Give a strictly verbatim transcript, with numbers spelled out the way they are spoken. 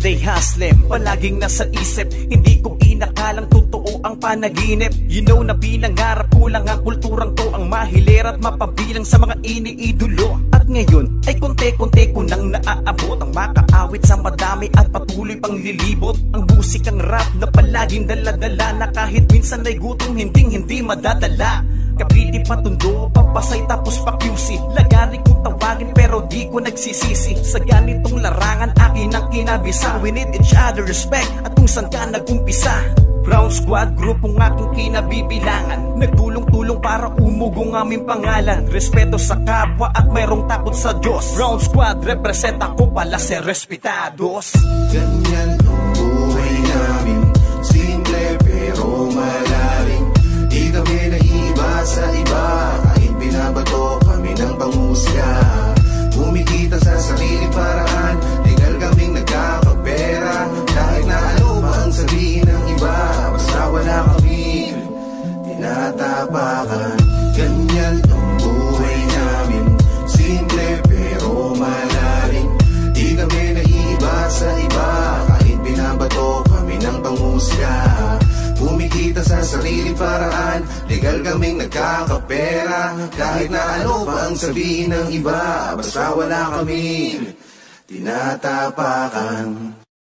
everyday hustling, palaging nasa isip. Hindi ko inakalang totoo ang panaginip. You know na pinangarap ko lang ang kulturang to, ang mahilir at mapabilang sa mga iniidolo. At ngayon ay konti-konti ko nang naaabot, ang makaawit sa madami at patuloy pang lilibot. Ang musikang rap na palaging dala-dala, na kahit minsan ay gutom hinding-hindi madadala. Kabiti patundo, papasay tapos pa-Q C. Lagari kong tawagin pero di ko nagsisisi. Sa ganitong larangan akin ang kinabisa. We need each other respect at kung saan ka nag-umpisa. Brown Squad, grupong aking kinabibilangan. Nagtulong-tulong para umugong aming pangalan. Respeto sa kapwa at mayroong takot sa Diyos. Brown Squad, represent ako pala si Respetados. Ganyan ang buhay namin, simple pero malalim. Di kami naiiba sa iba, kahit binabato kami ng pangusga. Kumikita sa sariling paraan, legal kaming nagkakapera. Kahit na ano pa ang sabihin ng iba, basta wala kami tinatapakan. Ganyan ang buhay namin, simple pero malalim. Di kami naiiba sa iba, kahit binabato kami ng pangusga. Kumikita sa sariling paraan, legal kaming nagkakapera. Kahit na ano pa ang sabihin ng iba, basta wala kaming tinatapakan.